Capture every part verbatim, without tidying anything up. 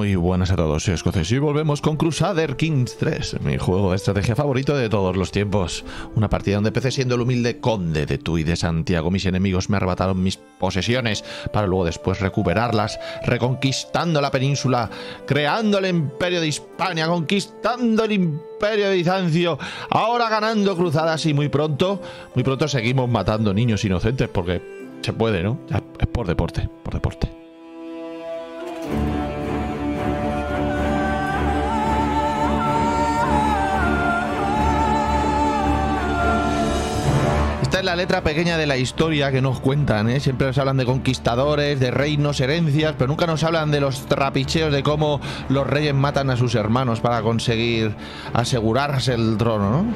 Muy buenas a todos, soy Escocés y volvemos con Crusader Kings tres, mi juego de estrategia favorito de todos los tiempos. Una partida donde empecé siendo el humilde conde de Tui de Santiago. Mis enemigos me arrebataron mis posesiones para luego después recuperarlas, reconquistando la península, creando el imperio de Hispania, conquistando el imperio de Bizancio, ahora ganando cruzadas y muy pronto, muy pronto seguimos matando niños inocentes porque se puede, ¿no? Ya es por deporte, por deporte. Esta es la letra pequeña de la historia que nos cuentan, ¿eh? Siempre nos hablan de conquistadores, de reinos, herencias, pero nunca nos hablan de los trapicheos, de cómo los reyes matan a sus hermanos para conseguir asegurarse el trono, ¿no?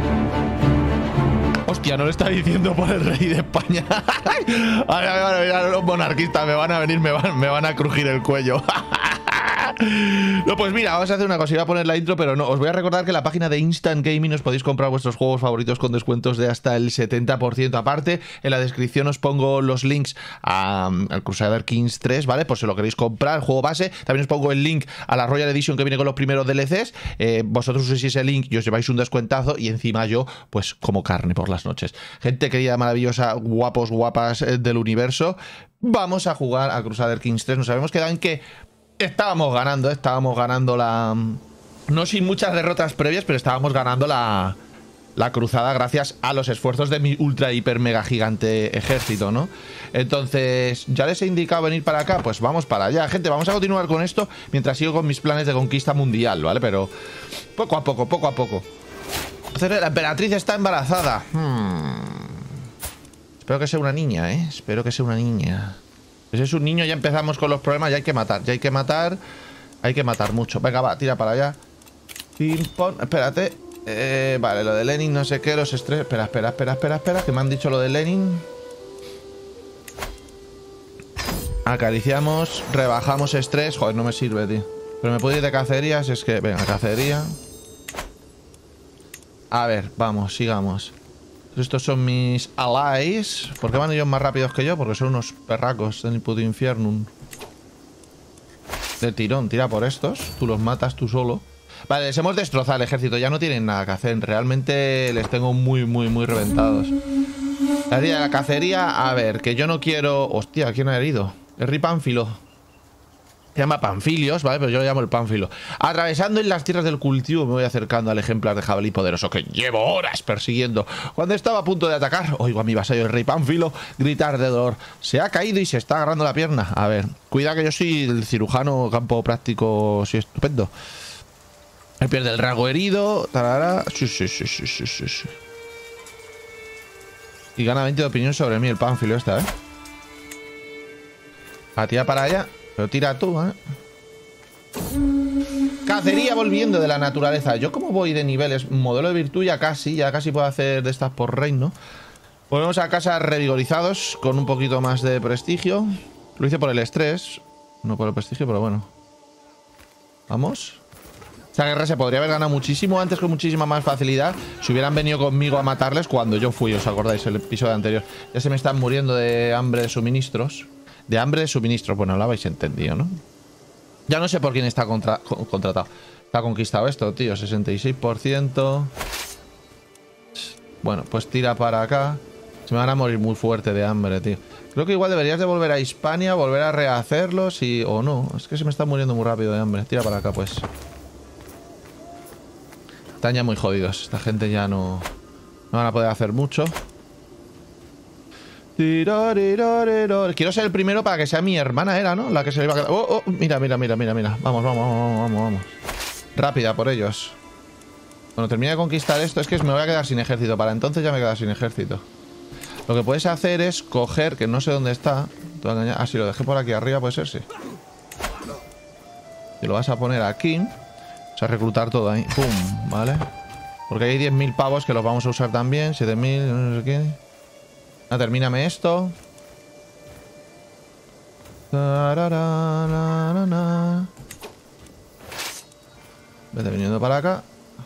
Hostia, no lo está diciendo por el rey de España. Ay, ay, ay, los monarquistas me van a venir, me van, me van a crujir el cuello. No, pues mira, vamos a hacer una cosa. Iba a poner la intro, pero no. Os voy a recordar que en la página de Instant Gaming os podéis comprar vuestros juegos favoritos con descuentos de hasta el setenta por ciento. Aparte, en la descripción os pongo los links a, al Crusader Kings tres, ¿vale? Por si lo queréis comprar, el juego base. También os pongo el link a la Royal Edition que viene con los primeros D L Cs. Eh, vosotros uséis ese link y os lleváis un descuentazo. Y encima yo, pues, como carne por las noches. Gente querida, maravillosa, guapos, guapas eh, del universo. Vamos a jugar a Crusader Kings tres. Nos habíamos quedado en que estábamos ganando, estábamos ganando la... No sin muchas derrotas previas, pero estábamos ganando la, la cruzada gracias a los esfuerzos de mi ultra, hiper, mega gigante ejército, ¿no? Entonces, ¿ya les he indicado venir para acá? Pues vamos para allá. Gente, vamos a continuar con esto mientras sigo con mis planes de conquista mundial, ¿vale? Pero poco a poco, poco a poco. Entonces, la emperatriz está embarazada. Hmm. Espero que sea una niña, ¿eh? Espero que sea una niña. Si es un niño ya empezamos con los problemas, ya hay que matar, ya hay que matar, hay que matar mucho. Venga, va, tira para allá. Pim, pom, espérate. Eh, vale, lo de Lenin, no sé qué, los estrés. Espera, espera, espera, espera, espera, que me han dicho lo de Lenin. Acariciamos, rebajamos estrés. Joder, no me sirve, tío. Pero me puedo ir de cacería, si es que... Venga, cacería. A ver, vamos, sigamos. Estos son mis allies. ¿Por qué van ellos más rápidos que yo? Porque son unos perracos del puto infierno. De tirón, tira por estos. Tú los matas tú solo. Vale, les hemos destrozado el ejército. Ya no tienen nada que hacer. Realmente les tengo muy, muy, muy reventados. La tía de la cacería. A ver, que yo no quiero... Hostia, ¿quién ha herido? El rey Pánfilo. Se llama Panfilios, ¿vale? Pero yo lo llamo el Pánfilo. Atravesando en las tierras del cultivo me voy acercando al ejemplar de jabalí poderoso que llevo horas persiguiendo. Cuando estaba a punto de atacar, oigo a mi vasallo el rey Pánfilo gritar de dolor. Se ha caído y se está agarrando la pierna. A ver, cuida que yo soy el cirujano campo práctico, sí, estupendo. Me pierde el rasgo herido. Tarara. Sí, sí, sí, sí, sí, sí, sí. Y gana veinte de opinión sobre mí el Pánfilo esta, ¿eh? A tira para allá. Pero tira tú, ¿eh? Cacería volviendo de la naturaleza. Yo como voy de niveles, modelo de virtud ya casi, ya casi puedo hacer de estas por reino. Volvemos a casa revigorizados, con un poquito más de prestigio. Lo hice por el estrés, no por el prestigio, pero bueno. Vamos. Esta guerra se podría haber ganado muchísimo antes, con muchísima más facilidad, si hubieran venido conmigo a matarles cuando yo fui, ¿os acordáis? El episodio anterior. Ya se me están muriendo de hambre de suministros. De hambre de suministros. Bueno, lo habéis entendido, ¿no? Ya no sé por quién está contra contratado. Está conquistado esto, tío. sesenta y seis por ciento. Bueno, pues tira para acá. Se me van a morir muy fuerte de hambre, tío. Creo que igual deberías de volver a Hispania, volver a rehacerlo, si... o no. Es que se me está muriendo muy rápido de hambre. Tira para acá, pues. Están ya muy jodidos. Esta gente ya no... No van a poder hacer mucho. Quiero ser el primero para que sea mi hermana, era, ¿no? La que se le iba a quedar. Oh, oh, mira, mira, mira, mira, mira. Vamos, vamos, vamos, vamos, vamos. Rápida por ellos. Cuando termine de conquistar esto, es que me voy a quedar sin ejército. Para entonces ya me quedo sin ejército. Lo que puedes hacer es coger, que no sé dónde está. Ah, si lo dejé por aquí arriba, puede ser, sí. Y lo vas a poner aquí. Vas a reclutar todo ahí. Pum, ¿vale? Porque hay diez mil pavos que los vamos a usar también. siete mil, no sé qué. Ah, termíname esto. Vete viniendo para acá.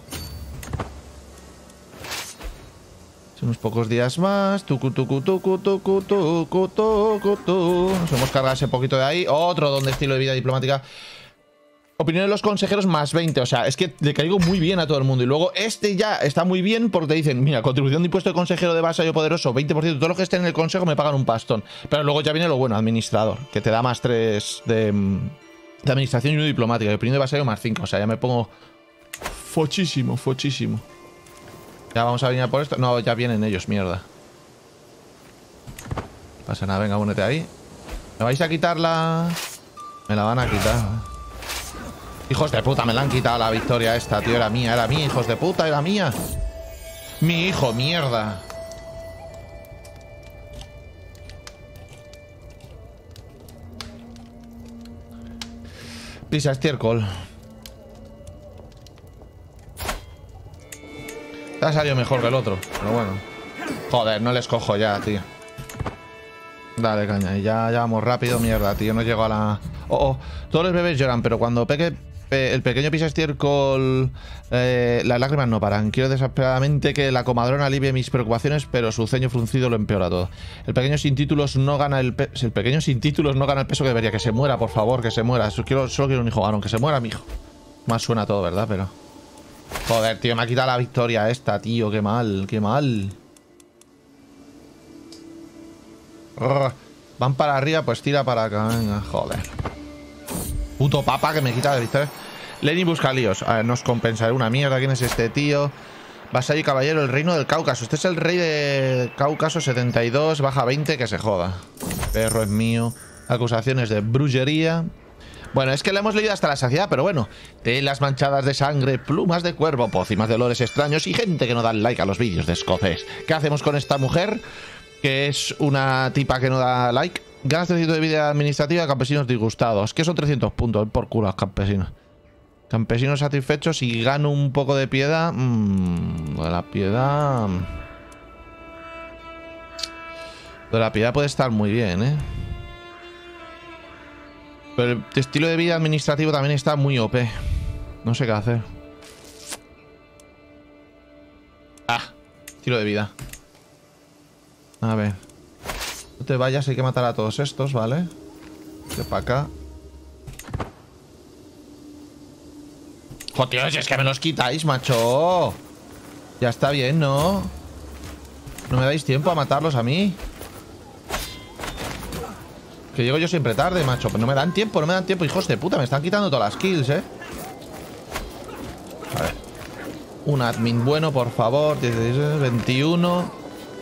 Son unos pocos días más. Tucu, tucu, tucu, tucu, tucu, tucu, tucu. Nos hemos cargado ese poquito de ahí. Otro don de estilo de vida diplomática. Opinión de los consejeros más veinte. O sea, es que le caigo muy bien a todo el mundo. Y luego este ya está muy bien porque te dicen, mira, contribución de impuesto de consejero de vasallo poderoso, veinte por ciento. Todo lo que esté en el consejo me pagan un pastón. Pero luego ya viene lo bueno, administrador, que te da más tres de, de administración y uno diplomática. Y opinión de vasallo más cinco. O sea, ya me pongo fochísimo, fochísimo. Ya vamos a venir a por esto. No, ya vienen ellos, mierda. No pasa nada, venga, únete ahí. ¿Me vais a quitar la...? Me la van a quitar. Hijos de puta, me la han quitado la victoria esta, tío. Era mía, era mía, hijos de puta, era mía. Mi hijo, mierda. Pisa estiércol. Te ha salido mejor que el otro, pero bueno. Joder, no les cojo ya, tío. Dale, caña. Y ya, ya vamos rápido, mierda, tío. No llego a la... Oh, oh. Todos los bebés lloran, pero cuando peque... el pequeño pisa estiércol, eh, las lágrimas no paran. Quiero desesperadamente que la comadrona alivie mis preocupaciones, pero su ceño fruncido lo empeora todo. El pequeño sin títulos no gana el peso. El pequeño sin títulos no gana el peso que debería. Que se muera, por favor, que se muera. Solo quiero, solo quiero un hijo varón, que se muera mi hijo. Más suena todo, ¿verdad? Pero... joder, tío, me ha quitado la victoria esta, tío. Qué mal, qué mal. Urgh. Van para arriba, pues tira para acá. Venga, joder. Puto papa que me quita la victoria. Lenin busca líos. A ver, nos compensaré una mierda. ¿Quién es este tío? Vasallo y caballero, el reino del Cáucaso. Este es el rey de Cáucaso, setenta y dos, baja veinte, que se joda. Perro es mío. Acusaciones de brujería. Bueno, es que le hemos leído hasta la saciedad, pero bueno. Telas manchadas de sangre, plumas de cuervo, pócimas de olores extraños y gente que no da like a los vídeos de escocés. ¿Qué hacemos con esta mujer? Que es una tipa que no da like. Ganas trescientos de vida administrativa, campesinos disgustados. ¿Qué son trescientos puntos? Por culo los campesinos. Campesinos satisfechos y gano un poco de piedad. Mmm, de la piedad... De la piedad puede estar muy bien, ¿eh? Pero el estilo de vida administrativo también está muy O P. No sé qué hacer. Ah, estilo de vida. A ver. No te vayas, hay que matar a todos estos, ¿vale? De para acá. ¡Joder, si es que me los quitáis, macho! Ya está bien, ¿no? No me dais tiempo a matarlos a mí. Que llego yo siempre tarde, macho. Pues no me dan tiempo, no me dan tiempo. Hijos de puta, me están quitando todas las kills, ¿eh? A ver. Un admin bueno, por favor. dieciséis, veintiuno.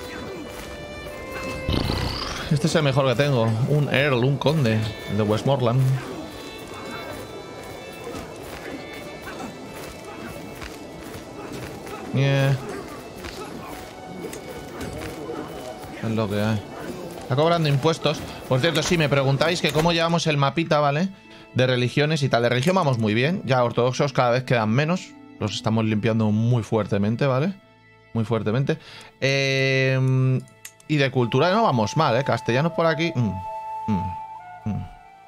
Este es el mejor que tengo. Un Earl, un conde. El de Westmoreland. Yeah. Es lo que hay. Está cobrando impuestos. Por cierto, sí, me preguntáis que cómo llevamos el mapita, ¿vale? De religiones y tal. De religión vamos muy bien. Ya ortodoxos cada vez quedan menos. Los estamos limpiando muy fuertemente, ¿vale? Muy fuertemente. Eh... Y de cultura no vamos mal, ¿eh? Castellanos por aquí. Mm, mm, mm.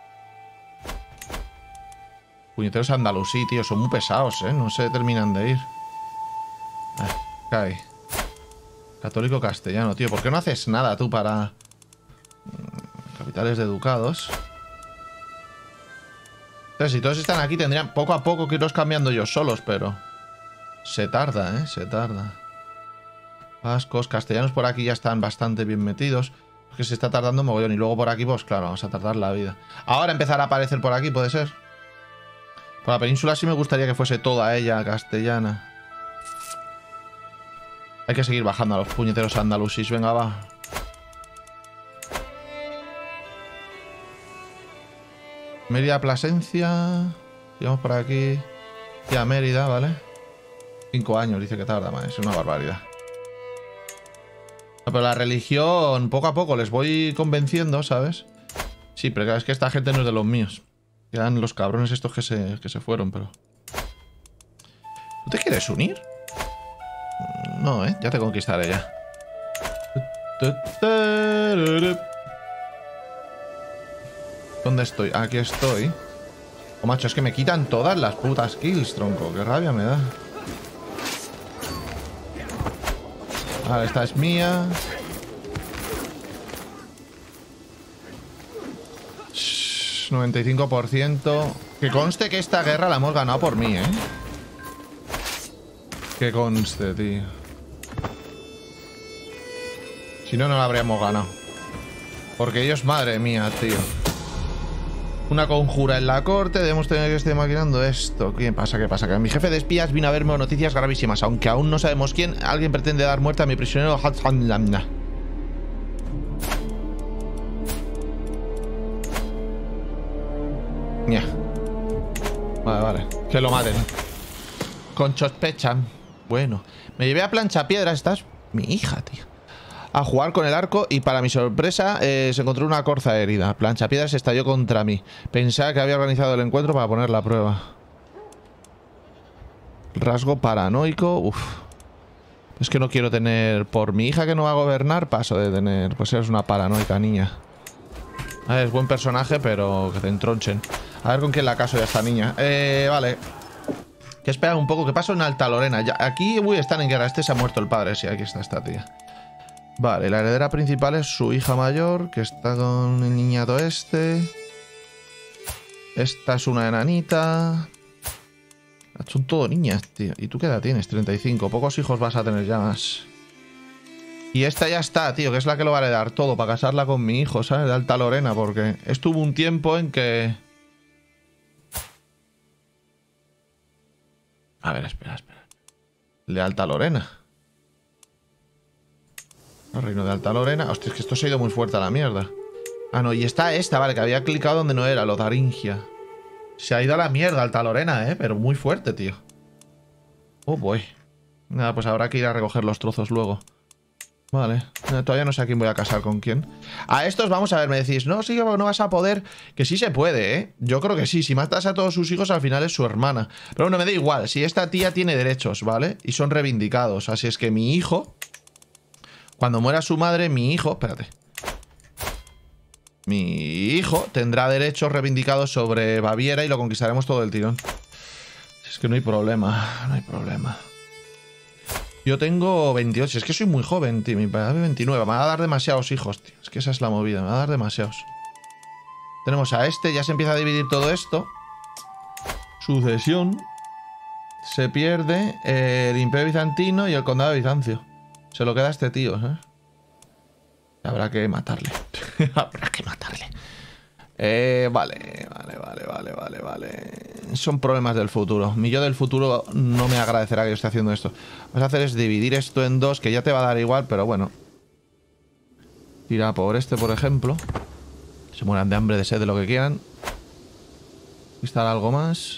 Puñeteros andalusí, tío. Son muy pesados, ¿eh? No se terminan de ir. Ah, cae. Católico castellano, tío. ¿Por qué no haces nada tú para... capitales de ducados? Entonces, si todos están aquí, tendrían poco a poco que irlos cambiando yo solos, pero... se tarda, ¿eh? Se tarda. Vascos, castellanos por aquí ya están bastante bien metidos. Es que se está tardando mogollón. Y luego por aquí, pues claro, vamos a tardar la vida. Ahora empezará a aparecer por aquí, puede ser. Por la península sí me gustaría que fuese toda ella castellana. Hay que seguir bajando a los puñeteros andalusis. Venga, va. Mérida, Plasencia. Llegamos por aquí. Y a Mérida, ¿vale? Cinco años, dice que tarda más. Es una barbaridad. Pero la religión, poco a poco les voy convenciendo, ¿sabes? Sí, pero claro, es que esta gente no es de los míos. Quedan los cabrones estos que se, que se fueron, pero... ¿Tú te quieres unir? No, ¿eh? Ya te conquistaré ya. ¿Dónde estoy? Aquí estoy. Oh, macho, es que me quitan todas las putas kills, tronco. Qué rabia me da. Vale, esta es mía. Shh, noventa y cinco por ciento. Que conste que esta guerra la hemos ganado por mí, ¿eh? Que conste, tío. Si no, no la habríamos ganado. Porque ellos, madre mía, tío. Una conjura en la corte. Debemos tener que estar maquinando esto. ¿Qué pasa? ¿Qué pasa? Que mi jefe de espías vino a verme noticias gravísimas. Aunque aún no sabemos quién. Alguien pretende dar muerte a mi prisionero Hatsanlamna. Ya. Vale, vale. Que lo maten. Con sospecha. Bueno. Me llevé a Planchapiedras. Estás mi hija, tío. A jugar con el arco y para mi sorpresa eh, se encontró una corza herida. Planchapiedras estalló contra mí. Pensaba que había organizado el encuentro para poner la prueba. Rasgo paranoico. Uf. Es que no quiero tener... Por mi hija que no va a gobernar, paso de tener... Pues eres una paranoica, niña. A ver, es buen personaje, pero que te entronchen. A ver con quién la caso ya esta niña. Eh, vale. Que espera un poco. ¿Qué pasó en Alta Lorena? Ya, aquí, uy, están en guerra. Este se ha muerto el padre. Sí, aquí está esta tía. Vale, la heredera principal es su hija mayor, que está con el niñato este. Esta es una enanita. Son todo niñas, tío. ¿Y tú qué edad tienes? treinta y cinco. Pocos hijos vas a tener ya más. Y esta ya está, tío, que es la que lo va a heredar todo para casarla con mi hijo, ¿sabes? De Alta Lorena, porque estuvo un tiempo en que... A ver, espera, espera. De Alta Lorena. El reino de Alta Lorena. Hostia, es que esto se ha ido muy fuerte a la mierda. Ah, no, y está esta, vale, que había clicado donde no era, Lotharingia. Se ha ido a la mierda Alta Lorena, eh, pero muy fuerte, tío. Oh, boy. Nada, pues habrá que ir a recoger los trozos luego. Vale, no, todavía no sé a quién voy a casar con quién. A estos, vamos a ver, me decís, no, sí, no vas a poder. Que sí se puede, ¿eh? Yo creo que sí, si matas a todos sus hijos, al final es su hermana. Pero bueno, me da igual, si esta tía tiene derechos, ¿vale? Y son reivindicados, así es que mi hijo... Cuando muera su madre, mi hijo... Espérate. Mi hijo tendrá derechos reivindicados sobre Baviera y lo conquistaremos todo el tirón. Es que no hay problema, no hay problema. Yo tengo veintiocho, es que soy muy joven, tío. Mi padre veintinueve, me va a dar demasiados hijos, tío. Es que esa es la movida, me va a dar demasiados. Tenemos a este, ya se empieza a dividir todo esto. Sucesión. Se pierde el Imperio Bizantino y el Condado de Bizancio. Se lo queda a este tío, ¿eh? Habrá que matarle. Habrá que matarle. Eh, vale, vale, vale, vale, vale, vale. Son problemas del futuro. Mi yo del futuro no me agradecerá que yo esté haciendo esto. Lo que vas a hacer es dividir esto en dos, que ya te va a dar igual, pero bueno. Tira por este, por ejemplo. Se mueran de hambre, de sed, de lo que quieran. Instala algo más.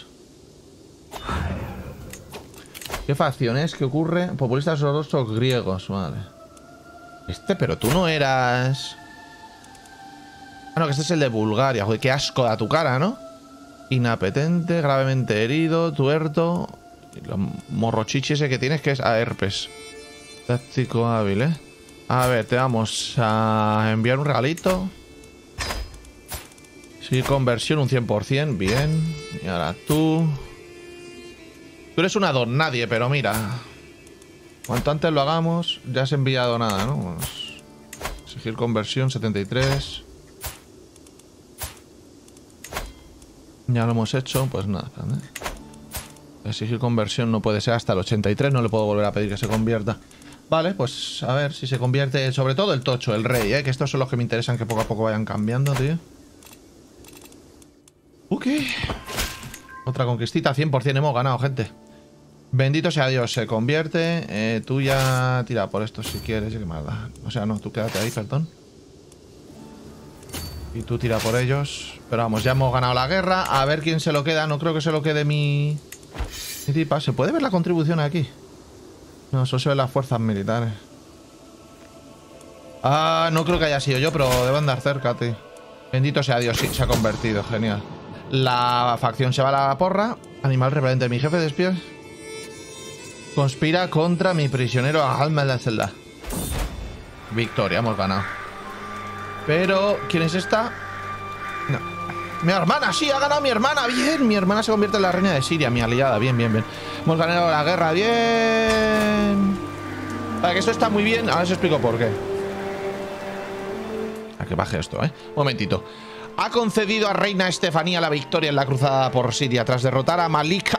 ¿Qué facciones? ¿Qué ocurre? Populistas ortodoxos griegos, vale. Este, pero tú no eras... Ah, no, que este es el de Bulgaria. Joder, qué asco da tu cara, ¿no? Inapetente, gravemente herido, tuerto. Y los morrochichi ese que tienes que es a herpes. Táctico hábil, ¿eh? A ver, te vamos a enviar un regalito. Sí, conversión un cien por cien, bien. Y ahora tú... Tú eres una don nadie, pero mira. Cuanto antes lo hagamos, ya has enviado nada, ¿no? Pues, exigir conversión setenta y tres. Ya lo hemos hecho, pues nada. ¿eh? Exigir conversión no puede ser hasta el ochenta y tres, no le puedo volver a pedir que se convierta. Vale, pues a ver si se convierte, sobre todo el tocho, el rey, ¿eh? Que estos son los que me interesan que poco a poco vayan cambiando, tío. Ok. Otra conquistita, cien por cien hemos ganado, gente. Bendito sea Dios, se convierte. Eh, tú ya tira por esto si quieres, qué más da. O sea, no, tú quédate ahí, perdón. Y tú tira por ellos. Pero vamos, ya hemos ganado la guerra. A ver quién se lo queda. No creo que se lo quede mi... mi tipa. ¿Se puede ver la contribución aquí? No, eso se ve en las fuerzas militares. Ah, no creo que haya sido yo, pero debo andar cerca, tío. Bendito sea Dios, sí, se ha convertido, genial. La facción se va a la porra. Animal repelente, mi jefe de espías conspira contra mi prisionero Alma de la celda. Victoria, hemos ganado. Pero, ¿quién es esta? No. Mi hermana, sí, ha ganado mi hermana. Bien, mi hermana se convierte en la reina de Siria, mi aliada. Bien, bien, bien. Hemos ganado la guerra, bien. Para que esto está muy bien, ahora os explico por qué. A que baje esto, ¿eh? Un momentito. ha concedido a Reina Estefanía la victoria en la cruzada por Siria tras derrotar a Malik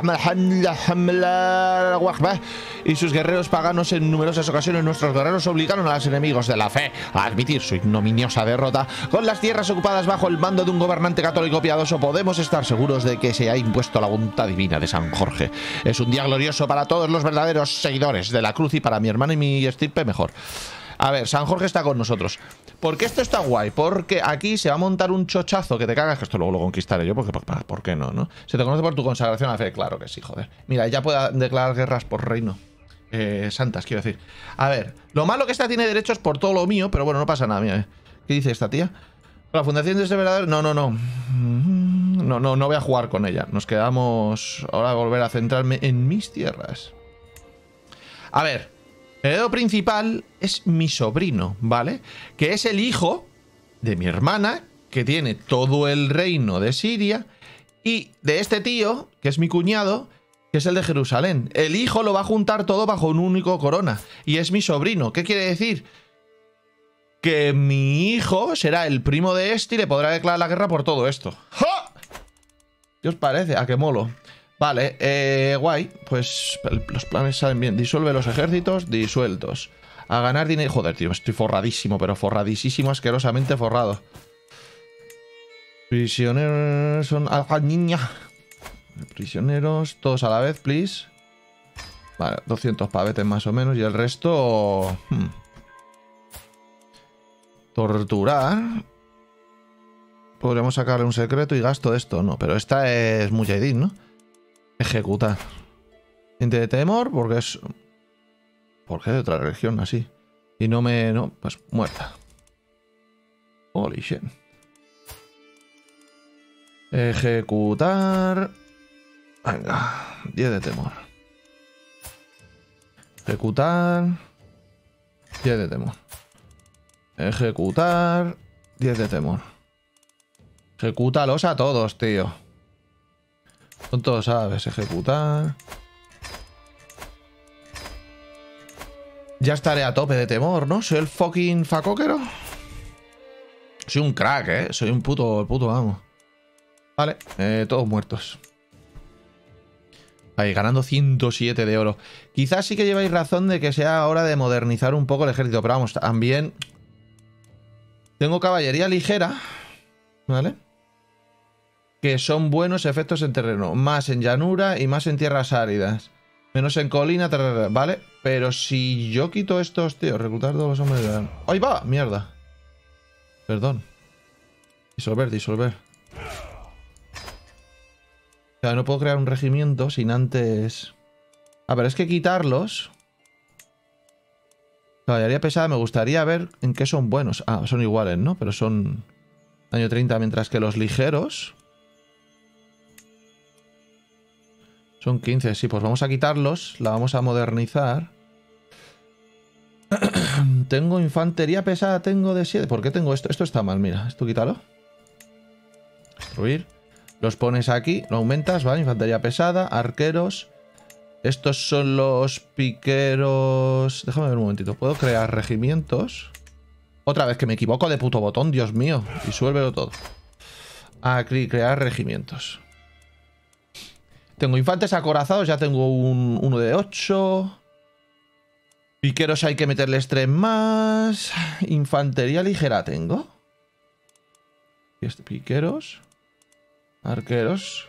al-Muzammil y sus guerreros paganos en numerosas ocasiones. Nuestros guerreros obligaron a los enemigos de la fe a admitir su ignominiosa derrota. Con las tierras ocupadas bajo el mando de un gobernante católico piadoso, podemos estar seguros de que se ha impuesto la voluntad divina de San Jorge. Es un día glorioso para todos los verdaderos seguidores de la cruz y para mi hermano y mi estirpe mejor. A ver, San Jorge está con nosotros. ¿Por qué esto está guay? Porque aquí se va a montar un chochazo que te cagas, que esto luego lo conquistaré yo, porque ¿por qué no, no? Se te conoce por tu consagración a la fe, claro que sí, joder. Mira, ya puede declarar guerras por reino. Eh, santas, quiero decir. A ver, lo malo que esta tiene derechos por todo lo mío, pero bueno, no pasa nada, mira. ¿eh? ¿Qué dice esta tía? La fundación de este verdadero... No, no, no. No, no, no voy a jugar con ella. Nos quedamos... Ahora a volver a centrarme en mis tierras. A ver... El heredero principal es mi sobrino, ¿vale? Que es el hijo de mi hermana, que tiene todo el reino de Siria, y de este tío, que es mi cuñado, que es el de Jerusalén. El hijo lo va a juntar todo bajo un único corona, y es mi sobrino. ¿Qué quiere decir? Que mi hijo será el primo de este y le podrá declarar la guerra por todo esto. ¡Ja! ¿Qué os parece? ¿A qué molo? Vale, eh, guay. Pues los planes salen bien. Disuelve los ejércitos, disueltos. A ganar dinero. Joder, tío, estoy forradísimo, pero forradísimo, asquerosamente forrado. Prisioneros son... ¡Ah, niña! Prisioneros, todos a la vez, please. Vale, doscientos pavetes más o menos. Y el resto... Hmm. Torturar. Podríamos sacarle un secreto y gasto esto, no. Pero esta es Mujahideen, ¿no? Ejecutar. Gente de temor, porque es... ¿Por qué de otra religión así? Y no me... No, pues muerta. Holy shit. Ejecutar... Venga, diez de temor. Ejecutar... diez de temor. Ejecutar... diez de temor. Ejecútalos a todos, tío. Son todos aves. Ejecutar. Ya estaré a tope de temor, ¿no? Soy el fucking facóquero. Soy un crack, ¿eh? Soy un puto, puto amo. Vale, eh, todos muertos. Ahí, ganando ciento siete de oro. Quizás sí que lleváis razón de que sea hora de modernizar un poco el ejército. Pero vamos, también... Tengo caballería ligera. ¿Vale? Que son buenos efectos en terreno. Más en llanura y más en tierras áridas. Menos en colina, terreno, ¿vale? Pero si yo quito estos, tío, reclutar todos los hombres de... ¡Ahí va! ¡Mierda! Perdón. Disolver, disolver. O sea, no puedo crear un regimiento sin antes... A ver, es que quitarlos... Caballería pesada, me gustaría ver en qué son buenos. Ah, son iguales, ¿no? Pero son... Daño treinta, mientras que los ligeros... Son quince, sí, pues vamos a quitarlos. La vamos a modernizar. Tengo infantería pesada, tengo de siete. ¿Por qué tengo esto? Esto está mal, mira. Esto quítalo. Destruir. Los pones aquí, lo aumentas, ¿vale? Infantería pesada, arqueros. Estos son los piqueros... Déjame ver un momentito. ¿Puedo crear regimientos? Otra vez que me equivoco de puto botón, Dios mío. Disuélvelo todo. Aquí, crear regimientos. Tengo infantes acorazados, ya tengo un uno de ocho. Piqueros hay que meterles tres más. Infantería ligera tengo. Y este, piqueros. Arqueros.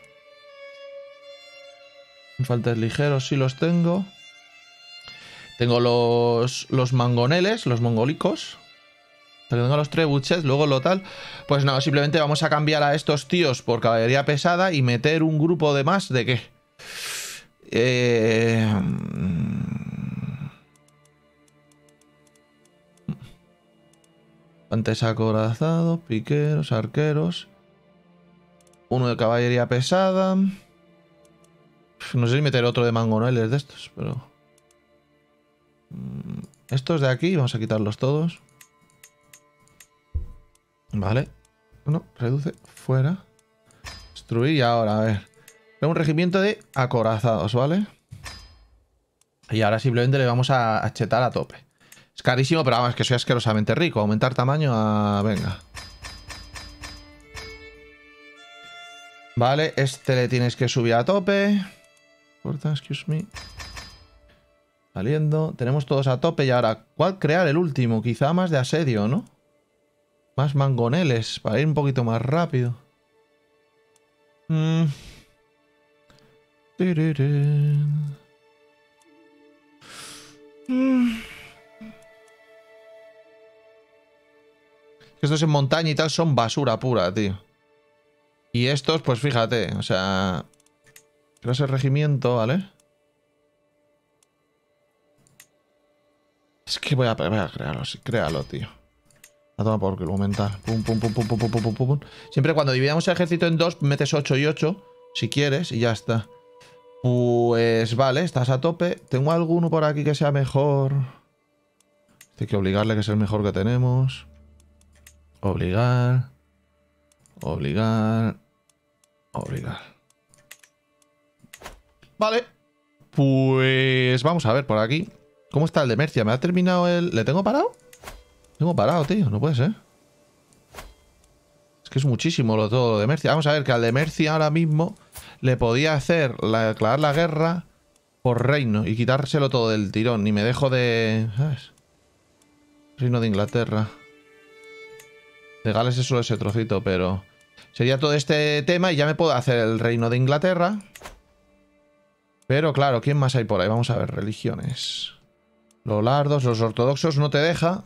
Infantes ligeros sí los tengo. Tengo los, los mangoneles, los mongolicos. Tengo los trebuchets, luego lo tal. Pues no, simplemente vamos a cambiar a estos tíos por caballería pesada y meter un grupo de más de qué. Eh... Antes acorazados, piqueros, arqueros. Uno de caballería pesada. No sé si meter otro de mangoneles de estos, pero... Estos de aquí, vamos a quitarlos todos. Vale. Bueno, reduce. Fuera. Destruir y ahora, a ver. Tengo un regimiento de acorazados, ¿vale? Y ahora simplemente le vamos a, a chetar a tope. Es carísimo, pero vamos, que soy asquerosamente rico. Aumentar tamaño a... Venga. Vale, este le tienes que subir a tope. Corta, excuse me. Saliendo. Tenemos todos a tope y ahora, ¿cuál crear el último? Quizá más de asedio, ¿no? Más mangoneles, para ir un poquito más rápido. Mm. Mm. Estos en montaña y tal son basura pura, tío. Y estos, pues fíjate, o sea... Creo ese regimiento, ¿vale? Es que voy a, voy a crearlo, sí, créalo, tío. A tomar por culo mental. Pum, pum, pum, pum, pum, pum, pum, pum, pum. Siempre cuando dividamos el ejército en dos, metes ocho y ocho, si quieres, y ya está. Pues vale, estás a tope. ¿Tengo alguno por aquí que sea mejor? Hay que obligarle que es el mejor que tenemos. Obligar. Obligar. Obligar. Vale. Pues vamos a ver por aquí. ¿Cómo está el de Mercia? ¿Me ha terminado el...? ¿Le tengo parado? Tengo parado, tío. No puede ser. Es que es muchísimo lo todo lo de Mercia. Vamos a ver que al de Mercia ahora mismo le podía hacer la, declarar la guerra por reino y quitárselo todo del tirón. Y me dejo de... ¿Sabes? Reino de Inglaterra. De Gales es solo ese trocito, pero... Sería todo este tema y ya me puedo hacer el reino de Inglaterra. Pero claro, ¿quién más hay por ahí? Vamos a ver, religiones. Los lardos, los ortodoxos no te deja.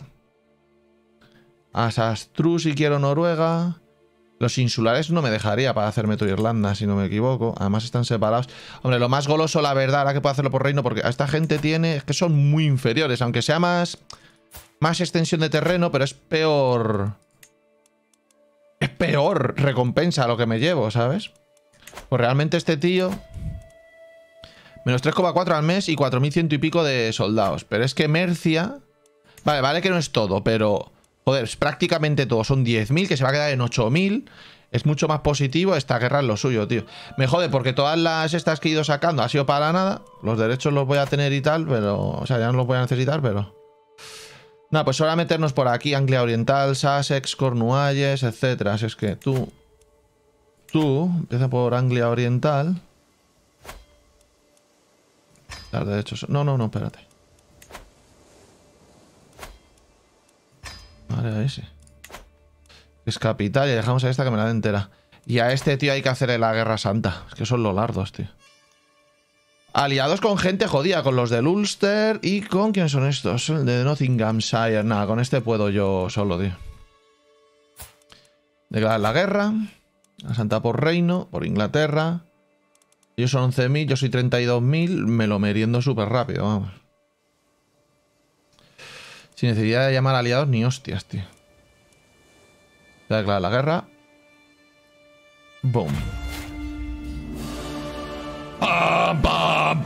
Asastrú si quiero Noruega. Los insulares no me dejaría para hacerme tu Irlanda, si no me equivoco. Además están separados. Hombre, lo más goloso, la verdad, ahora que puedo hacerlo por reino, porque a esta gente tiene... Es que son muy inferiores, aunque sea más... Más extensión de terreno, pero es peor... Es peor recompensa a lo que me llevo, ¿sabes? Pues realmente este tío... Menos tres coma cuatro al mes y cuatro mil cien y pico de soldados. Pero es que Mercia... Vale, vale que no es todo, pero... Joder, es prácticamente todo. Son diez mil, que se va a quedar en ocho mil. Es mucho más positivo. Esta guerra es lo suyo, tío. Me jode porque todas las estas que he ido sacando ha sido para nada. Los derechos los voy a tener y tal, pero... O sea, ya no los voy a necesitar, pero... Nada, pues ahora meternos por aquí. Anglia Oriental, Sussex, Cornualles, etcétera. Así es que tú... Tú, empieza por Anglia Oriental. Los derechos... No, no, no, espérate. Vale, ahí sí. Es capital y dejamos a esta que me la dé entera. Y a este tío hay que hacerle la guerra santa. Es que son los lardos, tío. Aliados con gente jodida, con los del Ulster y con... ¿Quiénes son estos? El de Nottinghamshire. Nada, con este puedo yo solo, tío. Declarar la guerra. La santa por reino, por Inglaterra. Ellos son once mil, yo soy treinta y dos mil. Me lo meriendo súper rápido, vamos. Sin necesidad de llamar aliados ni hostias, tío. Voy a declarar la guerra. Boom. ¡Pam, pam,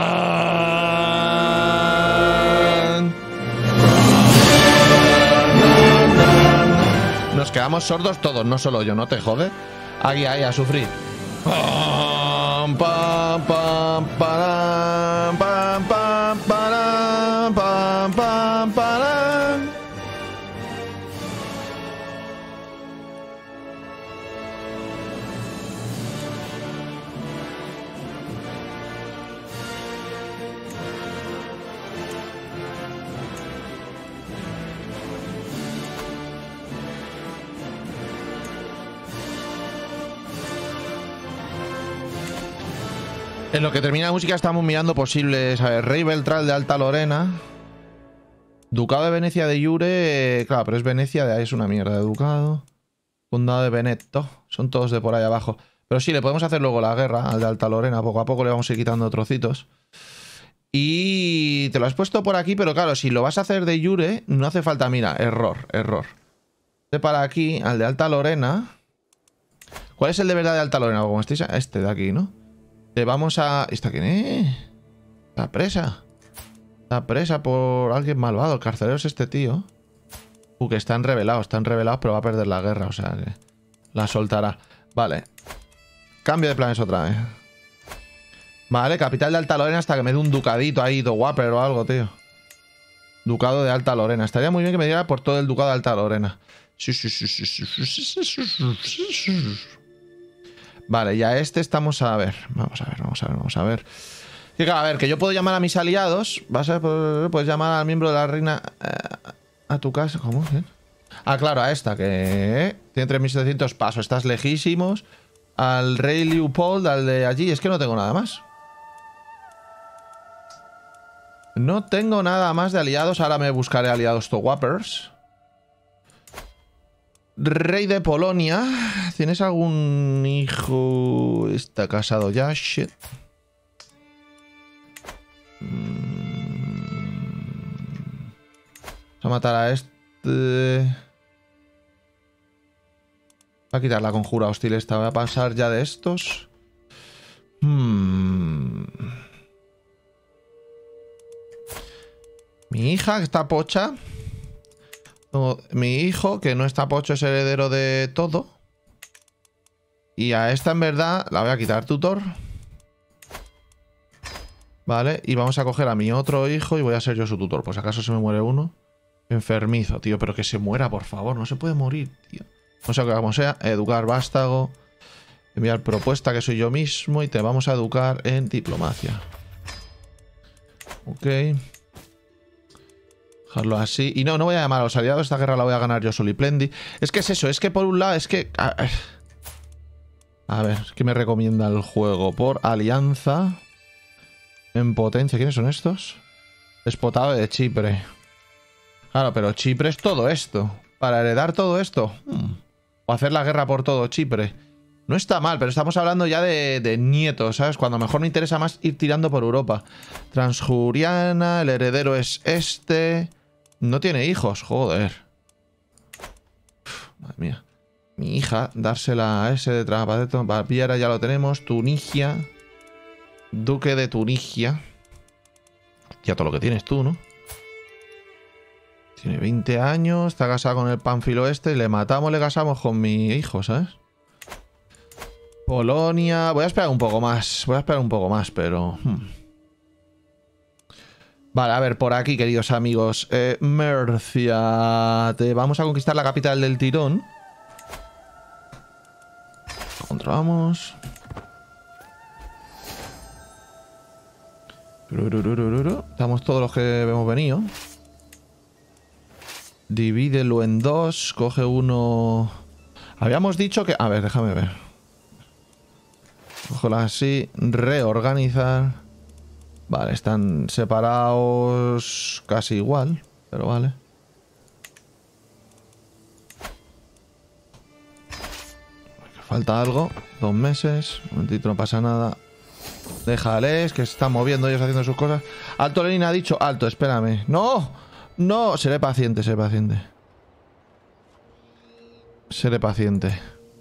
pam! Nos quedamos sordos todos, no solo yo, ¿no te jode? Aquí, ahí, a sufrir. Pam, pam, pam, pam, pam, pam, pam, pam, pam, pam. En lo que termina la música estamos mirando posibles... A ver, Rey Beltral de Alta Lorena. Ducado de Venecia de Iure... Claro, pero es Venecia, de ahí es una mierda de ducado. Condado de Veneto. Son todos de por ahí abajo. Pero sí, le podemos hacer luego la guerra al de Alta Lorena. Poco a poco le vamos a ir quitando trocitos. Y te lo has puesto por aquí, pero claro, si lo vas a hacer de Iure, no hace falta... Mira, error, error. De para aquí, al de Alta Lorena... ¿Cuál es el de verdad de Alta Lorena? Como estáis... Este de aquí, ¿no? Le vamos a... ¿Esta quién es? Está presa. Está presa por alguien malvado. El carcelero es este tío. Uh, que están revelados. Están revelados, pero va a perder la guerra. O sea, que la soltará. Vale. Cambio de planes otra vez. Vale, capital de Alta Lorena hasta que me dé un ducadito ahí, do Whopper o algo, tío. Ducado de Alta Lorena. Estaría muy bien que me diera por todo el ducado de Alta Lorena. Sí, sí, sí, sí, sí, sí, sí, sí, sí. Vale, y a este estamos a ver. Vamos a ver, vamos a ver, vamos a ver. Y claro, a ver, que yo puedo llamar a mis aliados. Vas a poder, puedes llamar al miembro de la reina eh, a tu casa. ¿Cómo? ¿Eh? Ah, claro, a esta, que eh, tiene tres mil setecientos pasos. Estás lejísimos. Al rey Leopold, al de allí. Es que no tengo nada más. No tengo nada más de aliados. Ahora me buscaré aliados to whoppers. Rey de Polonia. ¿Tienes algún hijo? Está casado ya. Shit. Vamos a matar a este. Va a quitar la conjura hostil esta. Voy a pasar ya de estos. Hmm. Mi hija, que está pocha. No, mi hijo, que no está pocho, es heredero de todo. Y a esta, en verdad, la voy a quitar tutor. Vale, y vamos a coger a mi otro hijo y voy a ser yo su tutor. Pues acaso se me muere uno. Enfermizo, tío. Pero que se muera, por favor. No se puede morir, tío. No sé cómo sea. Educar vástago. Enviar propuesta, que soy yo mismo. Y te vamos a educar en diplomacia. Ok. Dejarlo así. Y no, no voy a llamar a los aliados. Esta guerra la voy a ganar yo solo y plendi. Es que es eso. Es que por un lado, es que... A, a ver, ¿qué me recomienda el juego? Por alianza. En potencia. ¿Quiénes son estos? Despotado de Chipre. Claro, pero Chipre es todo esto. Para heredar todo esto. Hmm. O hacer la guerra por todo Chipre. No está mal, pero estamos hablando ya de, de nietos, ¿sabes? Cuando mejor me interesa más ir tirando por Europa. Transjuriana, el heredero es este. No tiene hijos, joder. Uf, madre mía. Mi hija, dársela a ese de Trapaceto. Baviera ya lo tenemos. Tunigia. Duque de Tunigia. Ya todo lo que tienes tú, ¿no? Tiene veinte años, está casado con el pánfilo este. Le matamos, le casamos con mi hijo, ¿sabes? Polonia... Voy a esperar un poco más. Voy a esperar un poco más, pero... Hmm. Vale, a ver, por aquí, queridos amigos. Eh, Mercia. Te vamos a conquistar la capital del tirón. Lo controlamos. Estamos todos los que hemos venido. Divídelo en dos. Coge uno. Habíamos dicho que... A ver, déjame ver. Cógelo así. Reorganizar. Vale, están separados casi igual. Pero vale. Falta algo. Dos meses. Un momentito, no pasa nada. Déjales, que se están moviendo ellos haciendo sus cosas. Alto, Lenin ha dicho. Alto, espérame. ¡No! No, seré paciente, seré paciente. Seré paciente.